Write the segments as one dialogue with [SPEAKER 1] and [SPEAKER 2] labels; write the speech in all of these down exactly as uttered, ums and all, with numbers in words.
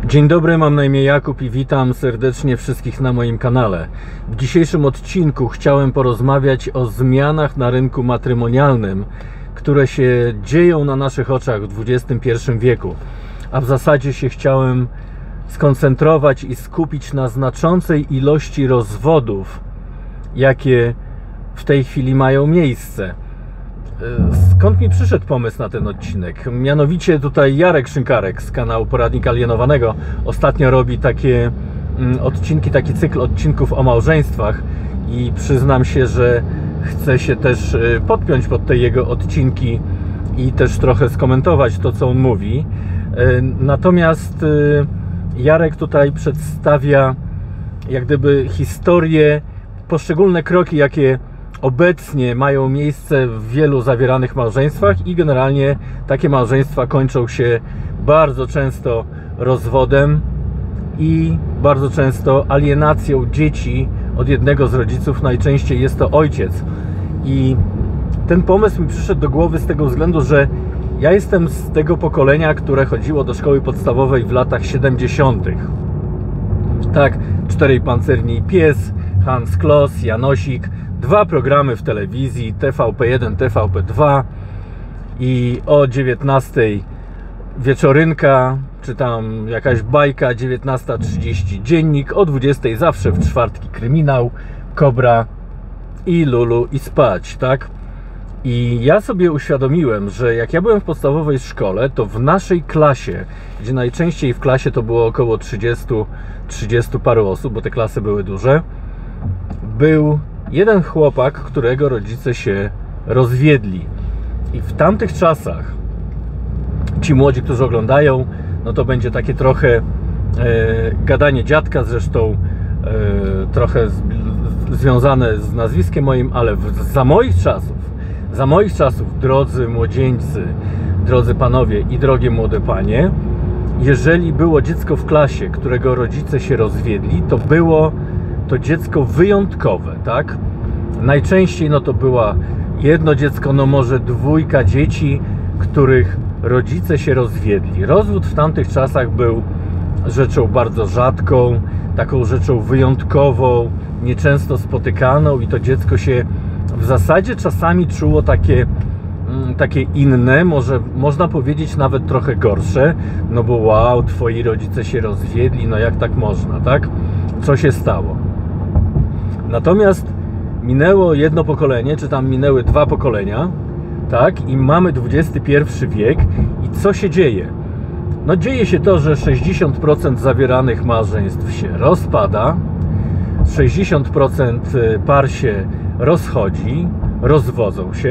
[SPEAKER 1] Dzień dobry, mam na imię Jakub i witam serdecznie wszystkich na moim kanale. W dzisiejszym odcinku chciałem porozmawiać o zmianach na rynku matrymonialnym, które się dzieją na naszych oczach w dwudziestym pierwszym wieku. A w zasadzie się chciałem skoncentrować i skupić na znaczącej ilości rozwodów, jakie w tej chwili mają miejsce. Skąd mi przyszedł pomysł na ten odcinek? Mianowicie tutaj Jarek Szynkarek z kanału Poradnik Alienowanego ostatnio robi takie odcinki, taki cykl odcinków o małżeństwach i przyznam się, że chcę się też podpiąć pod te jego odcinki i też trochę skomentować to, co on mówi. Natomiast Jarek tutaj przedstawia jak gdyby historię, poszczególne kroki, jakie obecnie mają miejsce w wielu zawieranych małżeństwach i generalnie takie małżeństwa kończą się bardzo często rozwodem i bardzo często alienacją dzieci od jednego z rodziców. Najczęściej jest to ojciec. I ten pomysł mi przyszedł do głowy z tego względu, że ja jestem z tego pokolenia, które chodziło do szkoły podstawowej w latach siedemdziesiątych. Tak, Czterej Pancerni i Pies, Hans Kloss, Janosik, dwa programy w telewizji, T V P jeden, T V P dwa i o dziewiętnastej wieczorynka, czy tam jakaś bajka, dziewiętnasta trzydzieści dziennik, o dwudziestej zawsze w czwartki kryminał, Kobra i Lulu i spać, tak? I ja sobie uświadomiłem, że jak ja byłem w podstawowej szkole, to w naszej klasie, gdzie najczęściej w klasie to było około trzydziestu, trzydziestu paru osób, bo te klasy były duże, był jeden chłopak, którego rodzice się rozwiedli. I w tamtych czasach ci młodzi, którzy oglądają, no to będzie takie trochę e, gadanie dziadka, zresztą e, trochę z, związane z nazwiskiem moim, ale w, za moich czasów, za moich czasów, drodzy młodzieńcy, drodzy panowie i drogie młode panie, jeżeli było dziecko w klasie, którego rodzice się rozwiedli, to było to dziecko wyjątkowe, tak? Najczęściej no to była jedno dziecko, no może dwójka dzieci, których rodzice się rozwiedli. Rozwód w tamtych czasach był rzeczą bardzo rzadką, taką rzeczą wyjątkową, nieczęsto spotykaną i to dziecko się w zasadzie czasami czuło takie, takie inne, może można powiedzieć nawet trochę gorsze, no bo wow, twoi rodzice się rozwiedli, no jak tak można, tak? Co się stało? Natomiast minęło jedno pokolenie, czy tam minęły dwa pokolenia, tak? I mamy dwudziesty pierwszy wiek. I co się dzieje? No dzieje się to, że sześćdziesiąt procent zawieranych małżeństw się rozpada, sześćdziesiąt procent par się rozchodzi, rozwodzą się.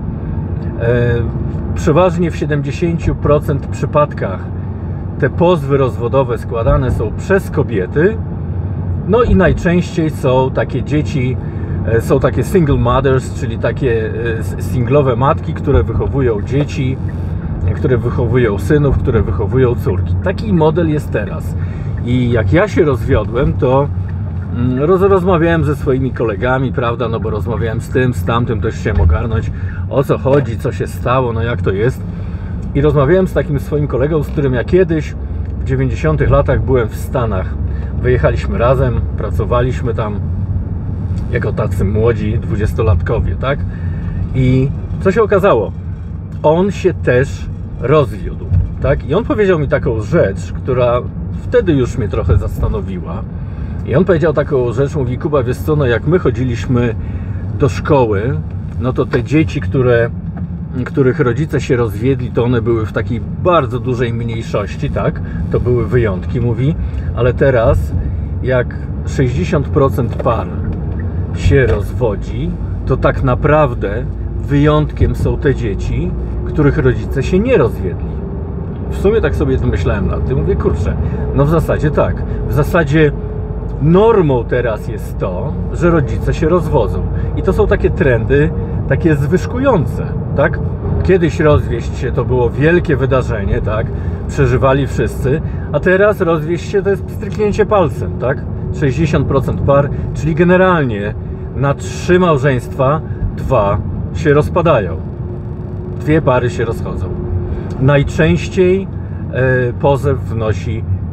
[SPEAKER 1] E, przeważnie w siedemdziesięciu procentach przypadkach te pozwy rozwodowe składane są przez kobiety. No i najczęściej są takie dzieci, są takie single mothers, czyli takie singlowe matki, które wychowują dzieci, które wychowują synów, które wychowują córki. Taki model jest teraz. I jak ja się rozwiodłem, to roz, rozmawiałem ze swoimi kolegami, prawda, no bo rozmawiałem z tym, z tamtym, też chciałem ogarnąć, o co chodzi, co się stało, no jak to jest. I rozmawiałem z takim swoim kolegą, z którym ja kiedyś w dziewięćdziesiątych latach byłem w Stanach. Wyjechaliśmy razem, pracowaliśmy tam jako tacy młodzi dwudziestolatkowie, tak? I co się okazało? On się też rozwiódł, tak? I on powiedział mi taką rzecz, która wtedy już mnie trochę zastanowiła. I on powiedział taką rzecz, mówi: Kuba, wiesz co, no jak my chodziliśmy do szkoły, no to te dzieci, które, których rodzice się rozwiedli, to one były w takiej bardzo dużej mniejszości, tak? To były wyjątki, mówi, ale teraz jak sześćdziesiąt procent par się rozwodzi, to tak naprawdę wyjątkiem są te dzieci, których rodzice się nie rozwiedli. W sumie tak sobie myślałem nad tym, mówię, kurczę, no w zasadzie tak, w zasadzie normą teraz jest to, że rodzice się rozwodzą i to są takie trendy, takie zwyżkujące, tak? Kiedyś rozwieść się to było wielkie wydarzenie, tak? Przeżywali wszyscy, a teraz rozwieść się to jest pstryknięcie palcem, tak? sześćdziesiąt procent par, czyli generalnie na trzy małżeństwa dwa się rozpadają. Dwie pary się rozchodzą. Najczęściej e, pozew wnosi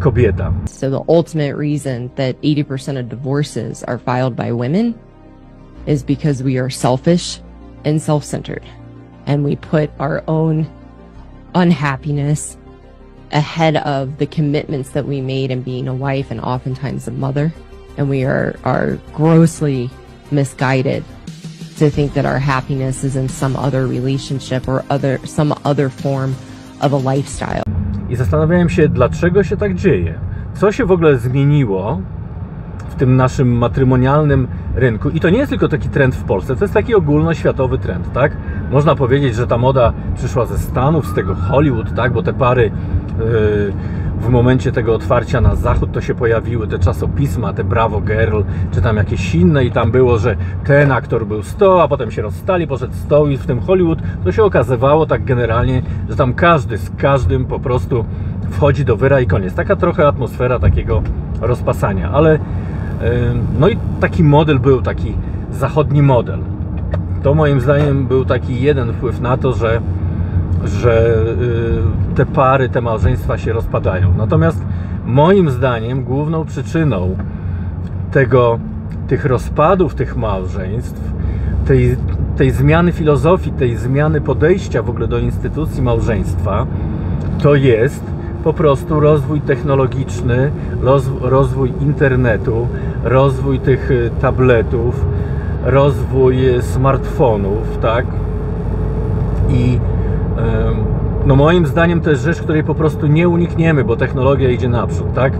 [SPEAKER 1] kobieta.
[SPEAKER 2] So the ultimate reason that eighty percent of divorces are filed by women is because we are selfish and self-centered, and we put our own unhappiness ahead of the commitments that we made in being a wife and oftentimes a mother, and we are, are grossly misguided to think that our happiness is in some other relationship or other, some other form of a lifestyle.
[SPEAKER 1] I zastanawiałem się, dlaczego się tak dzieje. Co się w ogóle zmieniło w tym naszym matrymonialnym rynku? I to nie jest tylko taki trend w Polsce, to jest taki ogólnoświatowy trend, tak? Można powiedzieć, że ta moda przyszła ze Stanów, z tego Hollywood, tak? Bo te pary yy, w momencie tego otwarcia na zachód to się pojawiły te czasopisma, te Bravo Girl, czy tam jakieś inne i tam było, że ten aktor był sto, a potem się rozstali, poszedł sto i w tym Hollywood to się okazywało tak generalnie, że tam każdy z każdym po prostu wchodzi do wyra i koniec. Taka trochę atmosfera takiego rozpasania, ale yy, no i taki model był, taki zachodni model. To moim zdaniem był taki jeden wpływ na to, że że te pary, te małżeństwa się rozpadają. Natomiast moim zdaniem główną przyczyną tego, tych rozpadów tych małżeństw, tej, tej zmiany filozofii, tej zmiany podejścia w ogóle do instytucji małżeństwa, to jest po prostu rozwój technologiczny, rozwój internetu, rozwój tych tabletów, rozwój smartfonów, tak? I no moim zdaniem to jest rzecz, której po prostu nie unikniemy, bo technologia idzie naprzód, tak?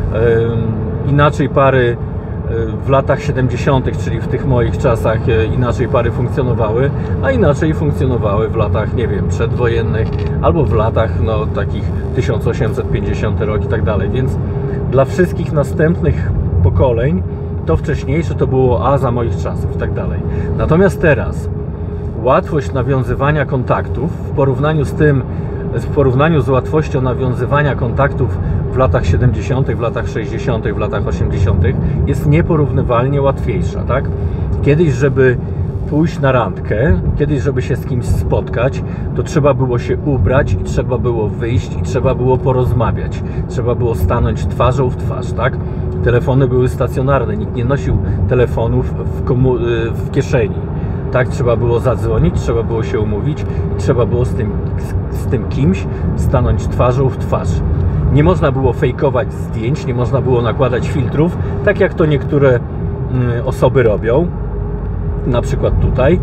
[SPEAKER 1] Inaczej pary w latach siedemdziesiątych, czyli w tych moich czasach, inaczej pary funkcjonowały, a inaczej funkcjonowały w latach, nie wiem, przedwojennych, albo w latach, no, takich tysiąc osiemset pięćdziesiąty rok i tak dalej, więc dla wszystkich następnych pokoleń to wcześniejsze to było oaza moich czasów i tak dalej. Natomiast teraz łatwość nawiązywania kontaktów w porównaniu z tym, w porównaniu z łatwością nawiązywania kontaktów w latach siedemdziesiątych, w latach sześćdziesiątych, w latach osiemdziesiątych jest nieporównywalnie łatwiejsza, tak? Kiedyś, żeby pójść na randkę, kiedyś, żeby się z kimś spotkać, to trzeba było się ubrać i trzeba było wyjść i trzeba było porozmawiać. Trzeba było stanąć twarzą w twarz, tak? Telefony były stacjonarne, nikt nie nosił telefonów w, komu w kieszeni. Tak, trzeba było zadzwonić, trzeba było się umówić i trzeba było z tym, z, z tym kimś stanąć twarzą w twarz. Nie można było fejkować zdjęć, nie można było nakładać filtrów, tak jak to niektóre y, osoby robią. Na przykład tutaj.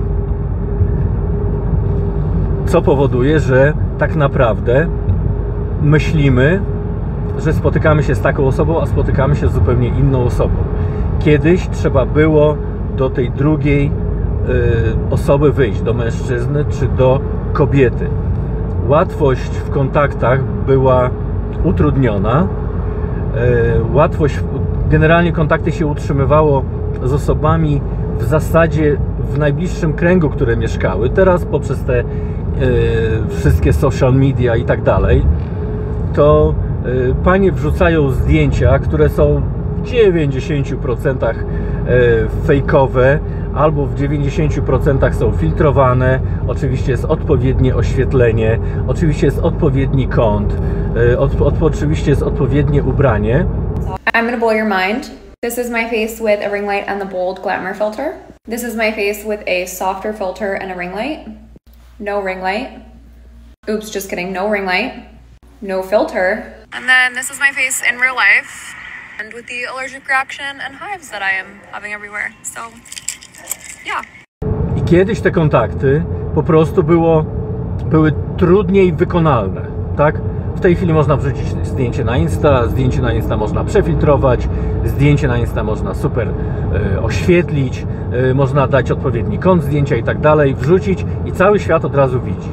[SPEAKER 1] Co powoduje, że tak naprawdę myślimy, że spotykamy się z taką osobą, a spotykamy się z zupełnie inną osobą. Kiedyś trzeba było do tej drugiej osoby wyjść, do mężczyzny czy do kobiety. Łatwość w kontaktach była utrudniona. Łatwość, generalnie kontakty się utrzymywało z osobami w zasadzie w najbliższym kręgu, które mieszkały. Teraz poprzez te wszystkie social media i tak dalej, to panie wrzucają zdjęcia, które są w dziewięćdziesięciu procentach fejkowe, albo w dziewięćdziesięciu procentach są filtrowane. Oczywiście jest odpowiednie oświetlenie, oczywiście jest odpowiedni kąt, od, od, oczywiście jest odpowiednie ubranie.
[SPEAKER 3] I'm gonna blow your mind. This is my face with a ring light and the bold glamour filter. This is my face with a softer filter and a ring light. No ring light. Oops, just kidding. No ring light. No filter. And then this is my face in real life and with the allergic reaction and hives that I am having everywhere. So yeah.
[SPEAKER 1] I kiedyś te kontakty po prostu było, były trudniej wykonalne, tak? W tej chwili można wrzucić zdjęcie na Insta, zdjęcie na Insta można przefiltrować, zdjęcie na Insta można super e, oświetlić, e, można dać odpowiedni kąt zdjęcia i tak dalej, wrzucić i cały świat od razu widzi.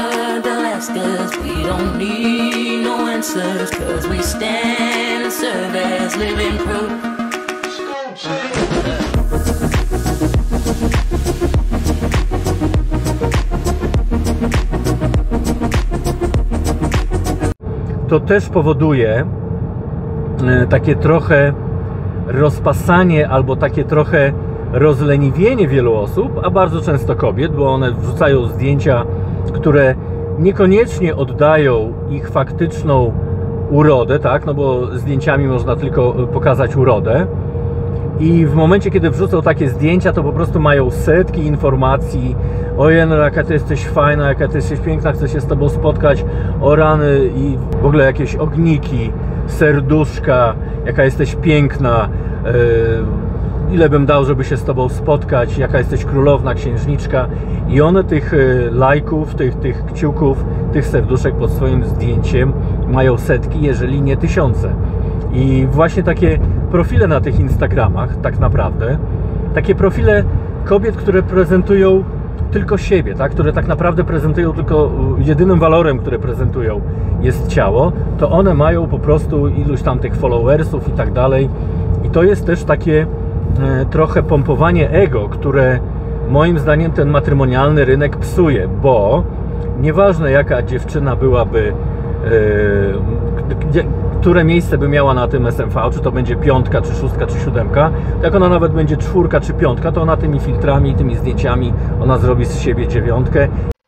[SPEAKER 1] To też powoduje takie trochę rozpasanie albo takie trochę rozleniwienie wielu osób, a bardzo często kobiet, bo one wrzucają zdjęcia, które niekoniecznie oddają ich faktyczną urodę, tak, no bo zdjęciami można tylko pokazać urodę. I w momencie, kiedy wrzucą takie zdjęcia, to po prostu mają setki informacji. Ojej, no jaka ty jesteś fajna, jaka ty jesteś piękna, chcę się z tobą spotkać. O rany, i w ogóle jakieś ogniki, serduszka, jaka jesteś piękna. Yy, ile bym dał, żeby się z tobą spotkać, jaka jesteś królowna, księżniczka. I one tych lajków, tych, tych kciuków, tych serduszek pod swoim zdjęciem mają setki, jeżeli nie tysiące. I właśnie takie profile na tych Instagramach, tak naprawdę, takie profile kobiet, które prezentują tylko siebie, tak? Które tak naprawdę prezentują tylko, jedynym walorem, które prezentują, jest ciało, to one mają po prostu iluś tam tych followersów i tak dalej. I to jest też takie e, trochę pompowanie ego, które moim zdaniem ten matrymonialny rynek psuje, bo nieważne jaka dziewczyna byłaby, e, gdzie, które miejsce by miała na tym S M V, czy to będzie piątka, czy szóstka, czy siódemka, to jak ona nawet będzie czwórka, czy piątka, to ona tymi filtrami, tymi zdjęciami, ona zrobi z siebie dziewiątkę.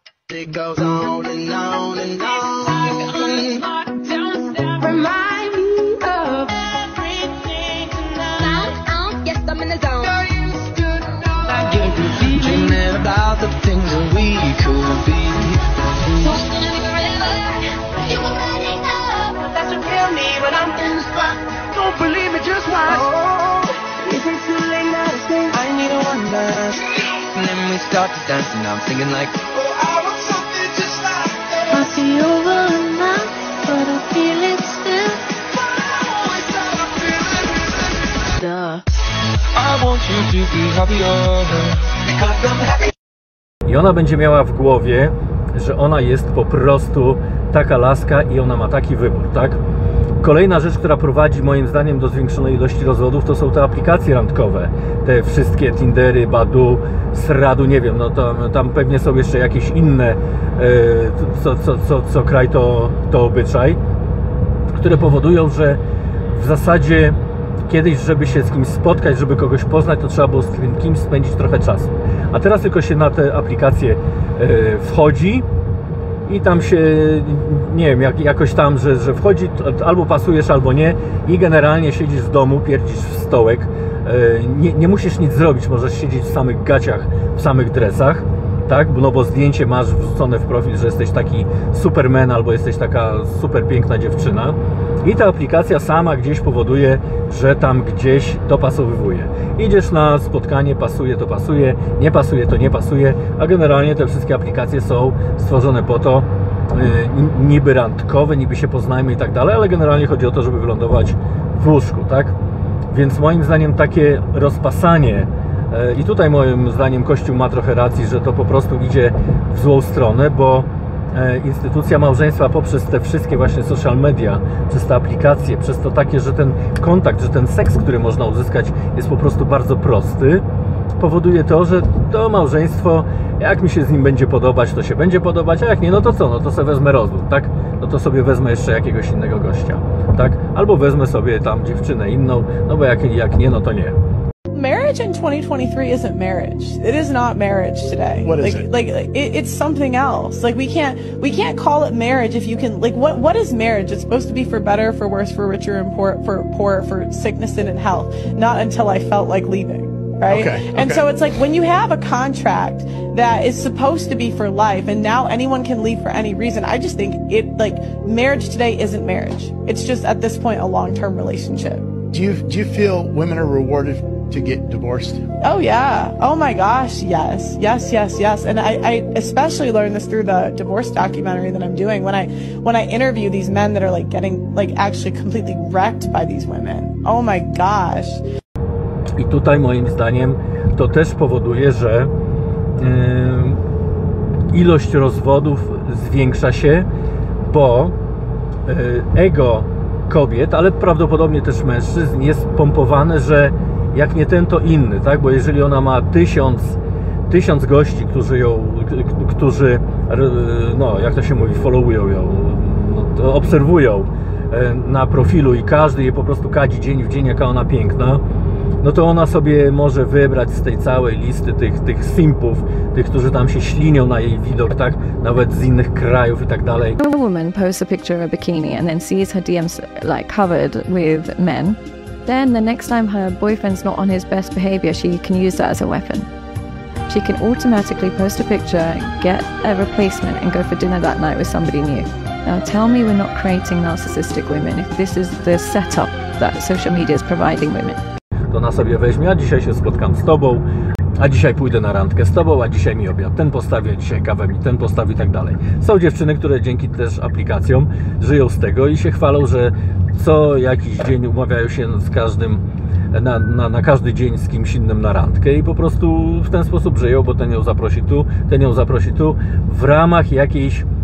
[SPEAKER 4] Start to dance and I'm thinking like, oh, I want something just like that. I see over now, but I feel it still. Duh. I want you to be happier because I'm happy.
[SPEAKER 1] I ona będzie miała w głowie, że ona jest po prostu taka laska i ona ma taki wybór, tak? Kolejna rzecz, która prowadzi moim zdaniem do zwiększonej ilości rozwodów, to są te aplikacje randkowe. Te wszystkie Tindery, Badoo, Sradu, nie wiem, no to, tam pewnie są jeszcze jakieś inne, co, co, co, co kraj to, to obyczaj, które powodują, że w zasadzie kiedyś, żeby się z kimś spotkać, żeby kogoś poznać, to trzeba było z tym kimś spędzić trochę czasu. A teraz tylko się na te aplikacje wchodzi i tam się, nie wiem, jak, jakoś tam, że, że wchodzi, albo pasujesz, albo nie, i generalnie siedzisz w domu, pierdzisz w stołek, nie, nie musisz nic zrobić, możesz siedzieć w samych gaciach, w samych dresach, tak, no bo zdjęcie masz wrzucone w profil, że jesteś taki superman, albo jesteś taka super piękna dziewczyna, i ta aplikacja sama gdzieś powoduje, że tam gdzieś dopasowywuje. Idziesz na spotkanie, pasuje to pasuje, nie pasuje to nie pasuje, a generalnie te wszystkie aplikacje są stworzone po to, yy, niby randkowe, niby się poznajmy i tak dalej, ale generalnie chodzi o to, żeby wylądować w łóżku, tak? Więc moim zdaniem takie rozpasanie, yy, i tutaj moim zdaniem Kościół ma trochę racji, że to po prostu idzie w złą stronę, bo instytucja małżeństwa poprzez te wszystkie właśnie social media, przez te aplikacje, przez to takie, że ten kontakt, że ten seks, który można uzyskać, jest po prostu bardzo prosty, powoduje to, że to małżeństwo, jak mi się z nim będzie podobać, to się będzie podobać, a jak nie, no to co, no to sobie wezmę rozwód, tak? No to sobie wezmę jeszcze jakiegoś innego gościa, tak? Albo wezmę sobie tam dziewczynę inną, no bo jak, jak nie, no to nie.
[SPEAKER 5] Marriage in twenty twenty-three isn't marriage. It is not marriage today.
[SPEAKER 6] What is
[SPEAKER 5] like,
[SPEAKER 6] it?
[SPEAKER 5] Like, it, it's something else. Like we can't we can't call it marriage if you can. Like what what is marriage? It's supposed to be for better, for worse, for richer and poor, for poor, for sickness and in health. Not until I felt like leaving. Right?
[SPEAKER 6] Okay,
[SPEAKER 5] And
[SPEAKER 6] okay.
[SPEAKER 5] so it's like when you have a contract that is supposed to be for life and now anyone can leave for any reason, I just think it like marriage today isn't marriage. It's just at this point a long-term relationship.
[SPEAKER 6] Do you do you feel women are rewarded to get divorced?
[SPEAKER 5] Oh yeah. Oh my gosh. Yes. Yes. Yes. Yes. And I, I especially learned this through the divorce documentary that I'm doing when I when I interview these men that are like getting like actually completely wrecked by these women. Oh my gosh.
[SPEAKER 1] I tutaj moim zdaniem to też powoduje, że yy, ilość rozwodów zwiększa się, bo yy, ego kobiet, ale prawdopodobnie też mężczyzn jest pompowane, że jak nie ten, to inny, tak? Bo jeżeli ona ma tysiąc, tysiąc gości, którzy ją, którzy, no jak to się mówi, followują ją, no, to obserwują na profilu i każdy jej po prostu kadzi dzień w dzień, jaka ona piękna, no to ona sobie może wybrać z tej całej listy tych, tych simpów, tych, którzy tam się ślinią na jej widok, tak? Nawet z innych krajów i tak dalej.
[SPEAKER 7] A woman posts a picture of a bikini and then sees her D Ms like covered with men. Then the next time her boyfriend's not on his best behavior, she can use that as a weapon. She can automatically post a picture, get a replacement and go for dinner that night with somebody new. Now tell me we're not creating narcissistic women if this is the setup that social media is providing women.
[SPEAKER 1] To ona sobie weźmie, a dzisiaj się spotkam z tobą, a dzisiaj pójdę na randkę z tobą, a dzisiaj mi obiad ten postawi, a dzisiaj kawę mi ten postawi i tak dalej. Są dziewczyny, które dzięki też aplikacjom żyją z tego i się chwalą, że co jakiś dzień umawiają się z każdym, na, na, na każdy dzień z kimś innym na randkę i po prostu w ten sposób żyją, bo ten ją zaprosi tu, ten ją zaprosi tu, w ramach jakiejś e,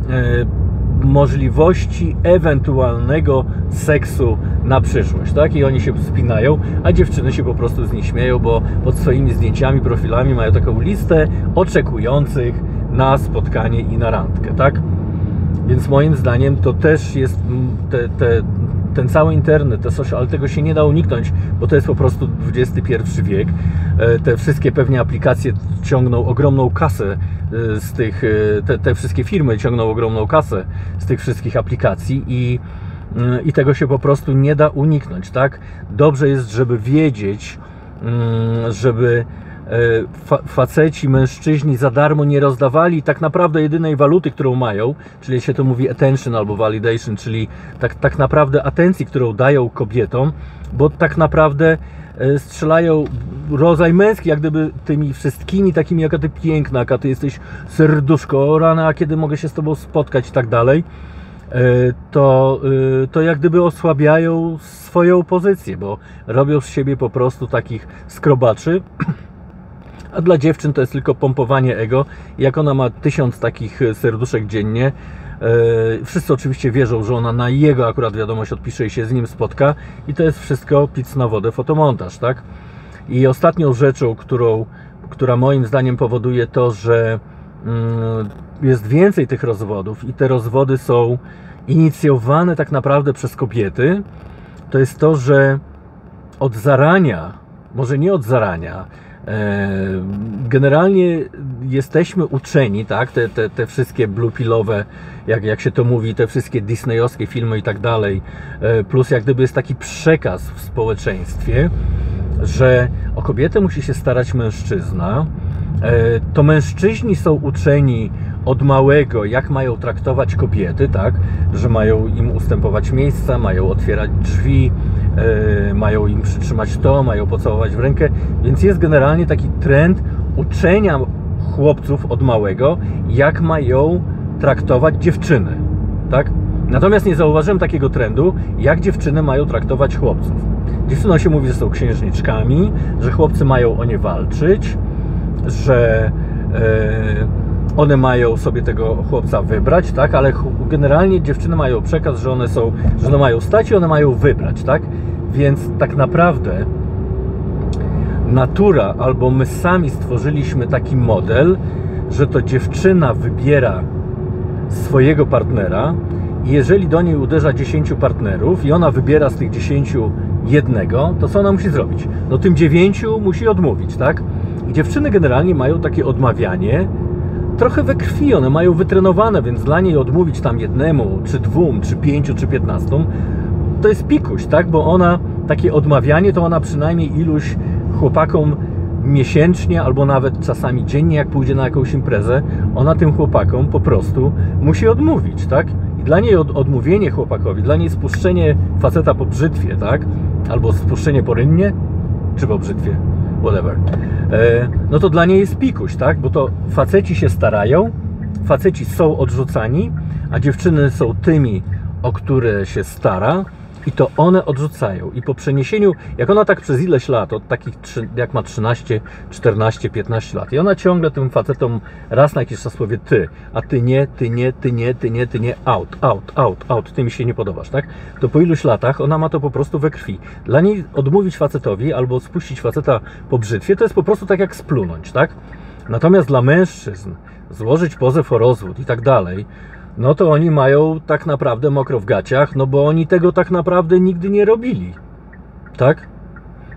[SPEAKER 1] możliwości ewentualnego seksu na przyszłość, tak? I oni się spinają, a dziewczyny się po prostu z nich śmieją, bo pod swoimi zdjęciami, profilami mają taką listę oczekujących na spotkanie i na randkę, tak? Więc moim zdaniem to też jest te, te, ten cały internet, te social, ale tego się nie da uniknąć, bo to jest po prostu dwudziesty pierwszy wiek. Te wszystkie pewnie aplikacje ciągną ogromną kasę z tych, te, te wszystkie firmy ciągną ogromną kasę z tych wszystkich aplikacji i, i tego się po prostu nie da uniknąć, tak? Dobrze jest, żeby wiedzieć, żeby Fa faceci, mężczyźni za darmo nie rozdawali tak naprawdę jedynej waluty, którą mają, czyli się to mówi attention albo validation, czyli tak, tak naprawdę atencji, którą dają kobietom, bo tak naprawdę strzelają rodzaj męski, jak gdyby tymi wszystkimi takimi, jaka ty piękna, jaka ty jesteś serduszko, o rana, a kiedy mogę się z tobą spotkać i tak dalej, to, to jak gdyby osłabiają swoją pozycję, bo robią z siebie po prostu takich skrobaczy. A dla dziewczyn to jest tylko pompowanie ego. Jak ona ma tysiąc takich serduszek dziennie, yy, wszyscy oczywiście wierzą, że ona na jego akurat wiadomość odpisze i się z nim spotka i to jest wszystko pic na wodę, fotomontaż, tak? I ostatnią rzeczą, którą, która moim zdaniem powoduje to, że yy, jest więcej tych rozwodów i te rozwody są inicjowane tak naprawdę przez kobiety, to jest to, że od zarania, może nie od zarania, generalnie jesteśmy uczeni, tak, te, te, te wszystkie bluepilowe, jak, jak się to mówi, te wszystkie disneyowskie filmy i tak dalej, plus jak gdyby jest taki przekaz w społeczeństwie, że o kobietę musi się starać mężczyzna, to mężczyźni są uczeni od małego, jak mają traktować kobiety, tak, że mają im ustępować miejsca, mają otwierać drzwi, Yy, mają im przytrzymać to, mają pocałować w rękę, więc jest generalnie taki trend uczenia chłopców od małego, jak mają traktować dziewczyny, tak? Natomiast nie zauważyłem takiego trendu, jak dziewczyny mają traktować chłopców. Dziewczynom się mówi, że są księżniczkami, że chłopcy mają o nie walczyć, że yy, one mają sobie tego chłopca wybrać, tak? Ale generalnie dziewczyny mają przekaz, że one są, że one mają stać i one mają wybrać, tak? Więc tak naprawdę natura albo my sami stworzyliśmy taki model, że to dziewczyna wybiera swojego partnera i jeżeli do niej uderza dziesięciu partnerów i ona wybiera z tych dziesięciu jednego, to co ona musi zrobić? No tym dziewięciu musi odmówić, tak? I dziewczyny generalnie mają takie odmawianie trochę we krwi, one mają wytrenowane, więc dla niej odmówić tam jednemu, czy dwóm, czy pięciu, czy piętnastu, to jest pikuś, tak? Bo ona, takie odmawianie, to ona przynajmniej iluś chłopakom miesięcznie, albo nawet czasami dziennie, jak pójdzie na jakąś imprezę, ona tym chłopakom po prostu musi odmówić, tak? I dla niej od, odmówienie chłopakowi, dla niej spuszczenie faceta po brzytwie, tak? Albo spuszczenie po rynnie, czy po brzytwie, whatever. E, no to dla niej jest pikuś, tak? Bo to faceci się starają, faceci są odrzucani, a dziewczyny są tymi, o które się stara i to one odrzucają. I po przeniesieniu, jak ona tak przez ileś lat, od takich, jak ma trzynaście, czternaście, piętnaście lat i ona ciągle tym facetom raz na jakiś czas powie ty, a ty nie, ty nie, ty nie, ty nie, ty nie, out, out, out, out, ty mi się nie podobasz, tak? To po iluś latach ona ma to po prostu we krwi. Dla niej odmówić facetowi albo spuścić faceta po brzytwie to jest po prostu tak jak splunąć, tak? Natomiast dla mężczyzn złożyć pozew o rozwód i tak dalej, no to oni mają tak naprawdę mokro w gaciach, no bo oni tego tak naprawdę nigdy nie robili, tak?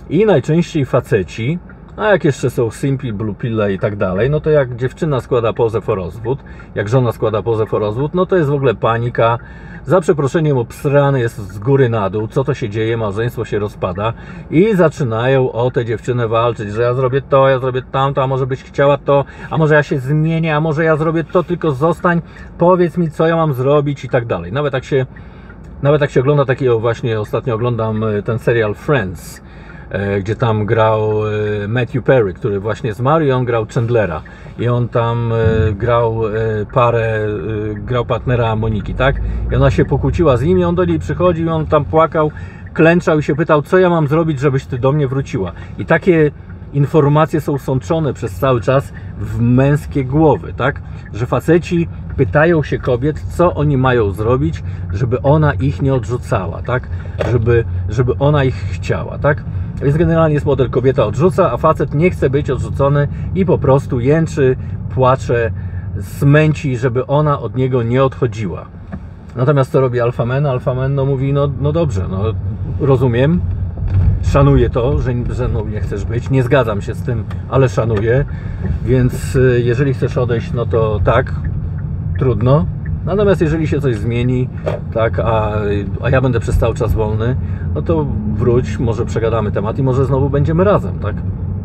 [SPEAKER 1] I najczęściej faceci, a jak jeszcze są simpi, blue pille i tak dalej, no to jak dziewczyna składa pozew o rozwód, jak żona składa pozew o rozwód, no to jest w ogóle panika, za przeproszeniem obsrany jest z góry na dół, co to się dzieje, małżeństwo się rozpada i zaczynają o tę dziewczynę walczyć, że ja zrobię to, ja zrobię tamto, a może byś chciała to, a może ja się zmienię, a może ja zrobię to, tylko zostań, powiedz mi, co ja mam zrobić i tak dalej. Nawet tak się, nawet tak się ogląda takiego, właśnie ostatnio oglądam ten serial Friends, gdzie tam grał Matthew Perry, który właśnie zmarł i on grał Chandlera i on tam grał parę, grał partnera Moniki, tak? I ona się pokłóciła z nim i on do niej przychodził i on tam płakał, klęczał i się pytał, co ja mam zrobić, żebyś ty do mnie wróciła. I takie informacje są sączone przez cały czas w męskie głowy, tak? Że faceci pytają się kobiet, co oni mają zrobić, żeby ona ich nie odrzucała, tak? Żeby, żeby ona ich chciała, tak? Więc generalnie jest model kobieta odrzuca, a facet nie chce być odrzucony i po prostu jęczy, płacze, smęci, żeby ona od niego nie odchodziła. Natomiast co robi alfa men? Alfa men no mówi, no, no dobrze, no rozumiem, szanuję to, że ze mną nie chcesz być, nie zgadzam się z tym, ale szanuję, więc jeżeli chcesz odejść, no to tak, trudno. Natomiast jeżeli się coś zmieni, tak, a, a ja będę przez cały czas wolny, no to wróć, może przegadamy temat i może znowu będziemy razem, tak?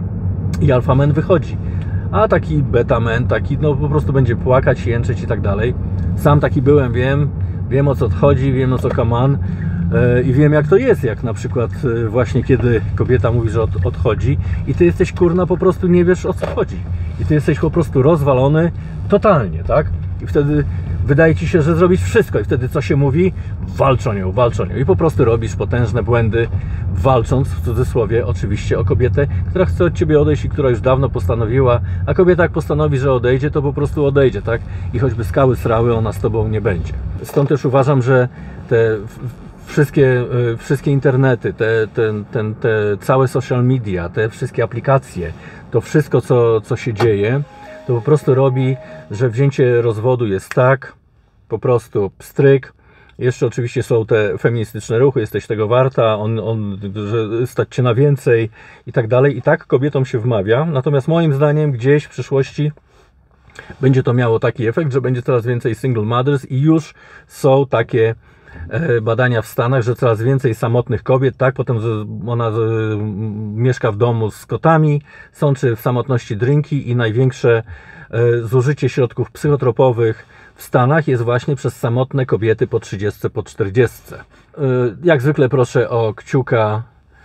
[SPEAKER 1] I alfa men wychodzi. A taki beta men, taki no po prostu będzie płakać, jęczeć i tak dalej. Sam taki byłem, wiem, wiem o co chodzi, wiem o co come on yy, i wiem jak to jest, jak na przykład yy, właśnie kiedy kobieta mówi, że od, odchodzi i ty jesteś kurna po prostu nie wiesz o co chodzi. I ty jesteś po prostu rozwalony totalnie, tak? I wtedy wydaje ci się, że zrobisz wszystko i wtedy co się mówi? Walcz o nią, walcz o nią. I po prostu robisz potężne błędy, walcząc w cudzysłowie oczywiście o kobietę, która chce od ciebie odejść i która już dawno postanowiła, a kobieta jak postanowi, że odejdzie, to po prostu odejdzie, tak? I choćby skały srały, ona z tobą nie będzie. Stąd też uważam, że te wszystkie, wszystkie internety, te, te, te, te całe social media, te wszystkie aplikacje, to wszystko co, co się dzieje, to po prostu robi, że wzięcie rozwodu jest tak, po prostu pstryk. Jeszcze oczywiście są te feministyczne ruchy, jesteś tego warta, on, on, że stać cię na więcej i tak dalej. I tak kobietom się wmawia. Natomiast moim zdaniem gdzieś w przyszłości będzie to miało taki efekt, że będzie coraz więcej single mothers i już są takie badania w Stanach, że coraz więcej samotnych kobiet, tak, potem ona mieszka w domu z kotami, sączy w samotności drinki i największe zużycie środków psychotropowych w Stanach jest właśnie przez samotne kobiety po trzydziestce, po czterdziestce. Jak zwykle proszę o kciuka,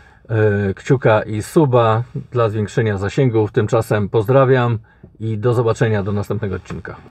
[SPEAKER 1] kciuka i suba dla zwiększenia zasięgów. Tymczasem pozdrawiam i do zobaczenia do następnego odcinka.